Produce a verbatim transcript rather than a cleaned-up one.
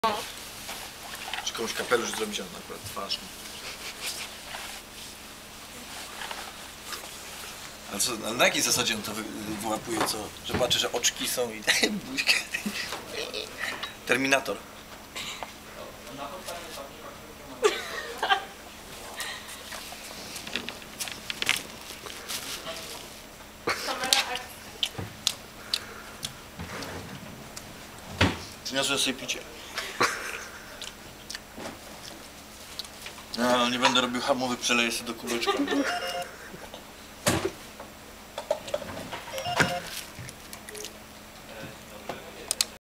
Czy komuś kapelusz zrobić, on akurat twarz. Ale co, na jakiej zasadzie on to wy, wyłapuje, co? Że patrzy, że oczki są i buźkę. Terminator. Przyniosłem sobie picie. No, nie będę robił hamowy, przeleję sobie do kubeczka.